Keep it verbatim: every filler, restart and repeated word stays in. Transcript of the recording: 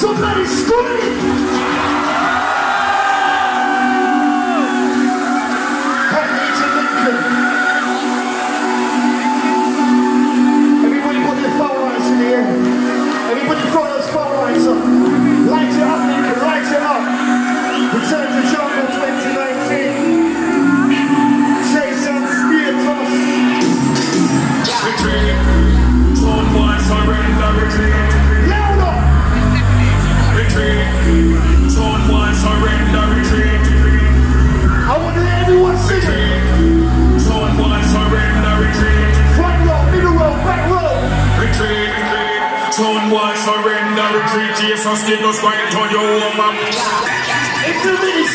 Somebody scream! Everybody put their phone lights in the air. Everybody throw those phone lights up. Light it up, Lincoln, light it up. Return to Jungle twenty nineteen. Chase and spear toss. Retreat. Tone one, surrender, retreat. Louder! Retreat. Tone one, surrender, retreat. I want to hear everyone sing it. Tone one, surrender, retreat. Front row, middle row, back row. Retreat. Tone one, surrender, retreat. Jesus, still no square, turn you over. If the minute